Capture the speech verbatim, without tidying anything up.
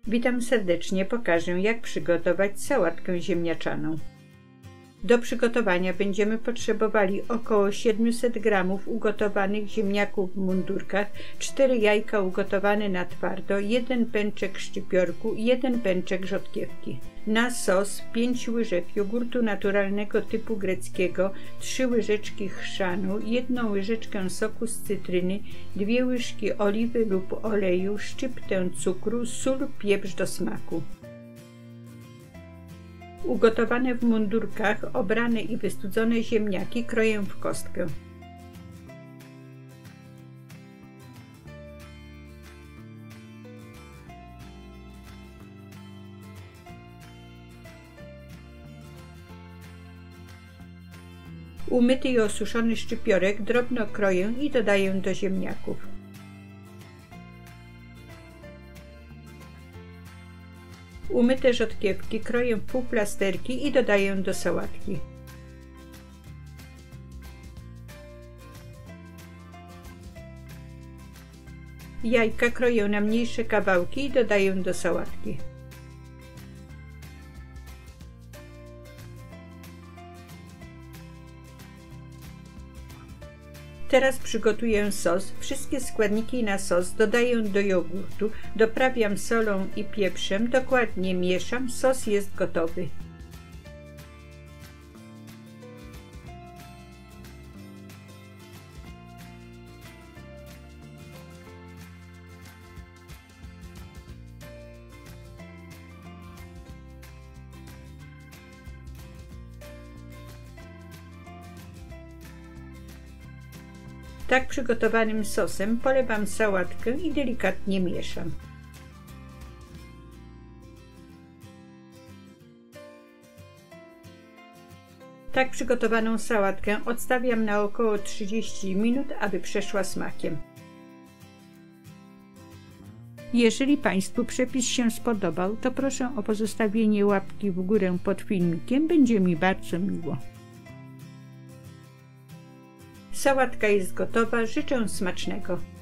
Witam serdecznie, pokażę, jak przygotować sałatkę ziemniaczaną. Do przygotowania będziemy potrzebowali około siedemset gramów ugotowanych ziemniaków w mundurkach, cztery jajka ugotowane na twardo, jeden pęczek szczypiorku i jeden pęczek rzodkiewki. Na sos pięć łyżek jogurtu naturalnego typu greckiego, trzy łyżeczki chrzanu, jedną łyżeczkę soku z cytryny, dwie łyżki oliwy lub oleju, szczyptę cukru, sól, pieprz do smaku. Ugotowane w mundurkach, obrane i wystudzone ziemniaki kroję w kostkę. Umyty i osuszony szczypiorek drobno kroję i dodaję do ziemniaków. Umyte rzodkiewki kroję w półplasterki i dodaję do sałatki. Jajka kroję na mniejsze kawałki i dodaję do sałatki. Teraz przygotuję sos. Wszystkie składniki na sos dodaję do jogurtu, doprawiam solą i pieprzem, dokładnie mieszam, sos jest gotowy. Tak przygotowanym sosem polewam sałatkę i delikatnie mieszam. Tak przygotowaną sałatkę odstawiam na około trzydzieści minut, aby przeszła smakiem. Jeżeli Państwu przepis się spodobał, to proszę o pozostawienie łapki w górę pod filmikiem, będzie mi bardzo miło. Sałatka jest gotowa, życzę smacznego.